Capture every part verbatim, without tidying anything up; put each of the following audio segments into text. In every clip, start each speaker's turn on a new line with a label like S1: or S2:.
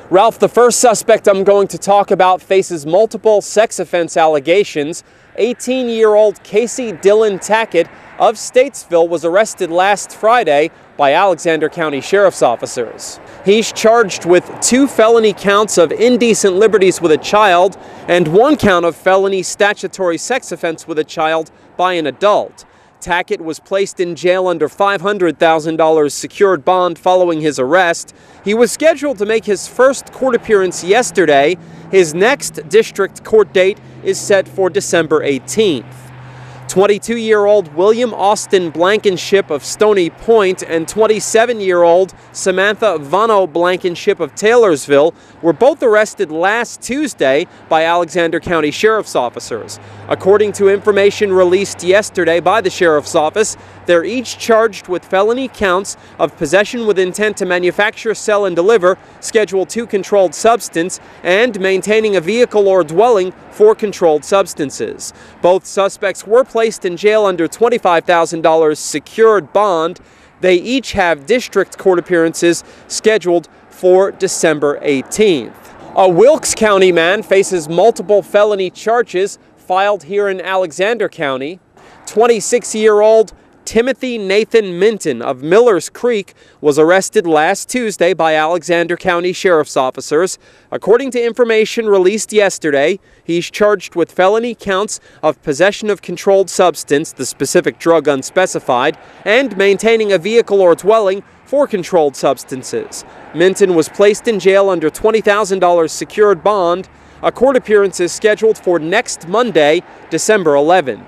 S1: Ralph, the first suspect I'm going to talk about faces multiple sex offense allegations. eighteen-year-old Casey Dylan Tackett of Statesville was arrested last Friday by Alexander County Sheriff's officers. He's charged with two felony counts of indecent liberties with a child and one count of felony statutory sex offense with a child by an adult. Tackett was placed in jail under five hundred thousand dollars secured bond following his arrest. He was scheduled to make his first court appearance yesterday. His next district court date is set for December eighteenth. twenty-two-year-old William Austin Blankenship of Stony Point and twenty-seven-year-old Samantha Vano Blankenship of Taylorsville were both arrested last Tuesday by Alexander County Sheriff's officers. According to information released yesterday by the Sheriff's Office, they're each charged with felony counts of possession with intent to manufacture, sell, and deliver Schedule two controlled substance and maintaining a vehicle or dwelling for controlled substances. Both suspects were placed in jail under twenty-five thousand dollars secured bond. They each have district court appearances scheduled for December eighteenth. A Wilkes County man faces multiple felony charges filed here in Alexander County. twenty-six-year-old Timothy Nathan Minton of Millers Creek was arrested last Tuesday by Alexander County Sheriff's officers. According to information released yesterday, he's charged with felony counts of possession of controlled substance, the specific drug unspecified, and maintaining a vehicle or dwelling for controlled substances. Minton was placed in jail under twenty thousand dollars secured bond. A court appearance is scheduled for next Monday, December eleventh.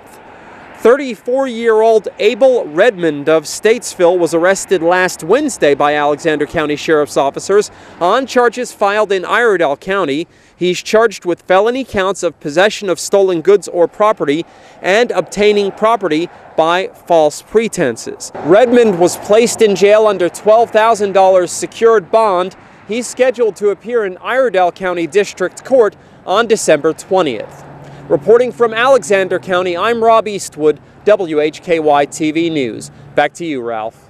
S1: thirty-four-year-old Abel Redmond of Statesville was arrested last Wednesday by Alexander County Sheriff's officers on charges filed in Iredell County. He's charged with felony counts of possession of stolen goods or property and obtaining property by false pretenses. Redmond was placed in jail under twelve thousand dollars secured bond. He's scheduled to appear in Iredell County District Court on December twentieth. Reporting from Alexander County, I'm Rob Eastwood, W H K Y T V News. Back to you, Ralph.